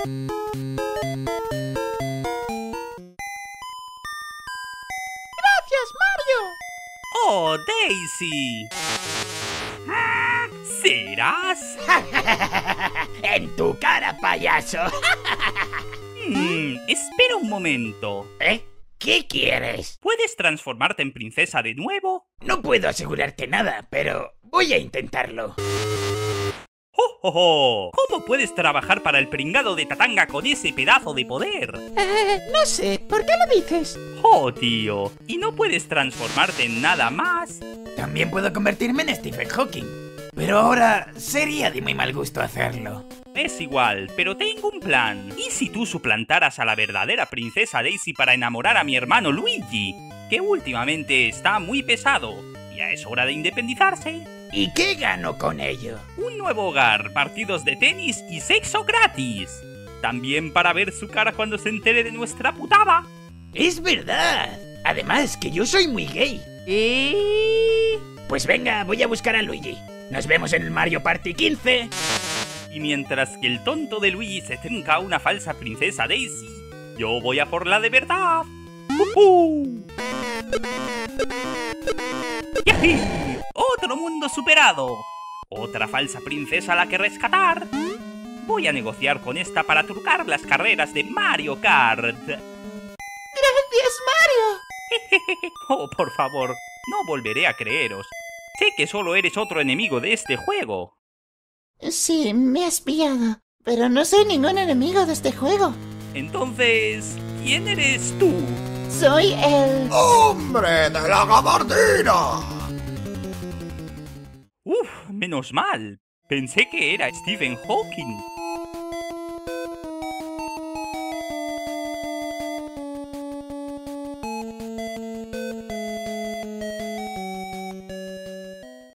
¡Gracias, Mario! ¡Oh, Daisy! ¿Serás? ¡En tu cara, payaso! Espera un momento. ¿Eh? ¿Qué quieres? ¿Puedes transformarte en princesa de nuevo? No puedo asegurarte nada, pero voy a intentarlo. ¡Oh, oh, oh! ¿Cómo puedes trabajar para el pringado de Tatanga con ese pedazo de poder? No sé, ¿por qué lo dices? ¡Oh, tío! ¿Y no puedes transformarte en nada más? También puedo convertirme en Stephen Hawking, pero ahora sería de muy mal gusto hacerlo. Es igual, pero tengo un plan. ¿Y si tú suplantaras a la verdadera princesa Daisy para enamorar a mi hermano Luigi? Que últimamente está muy pesado. Ya es hora de independizarse. ¿Y qué gano con ello? Un nuevo hogar, partidos de tenis y sexo gratis. También para ver su cara cuando se entere de nuestra putada. ¡Es verdad! Además, que yo soy muy gay. Pues venga, voy a buscar a Luigi. Nos vemos en el Mario Party 15. Y mientras que el tonto de Luigi se trinca a una falsa princesa Daisy, yo voy a por la de verdad. ¡Yají! ¡Otro mundo superado! ¿Otra falsa princesa a la que rescatar? Voy a negociar con esta para trucar las carreras de Mario Kart. ¡Gracias, Mario! Oh, por favor, no volveré a creeros. Sé que solo eres otro enemigo de este juego. Sí, me has pillado, pero no soy ningún enemigo de este juego. Entonces, ¿quién eres tú? Soy el... ¡Hombre de la gabardina! Uf, menos mal. Pensé que era Stephen Hawking.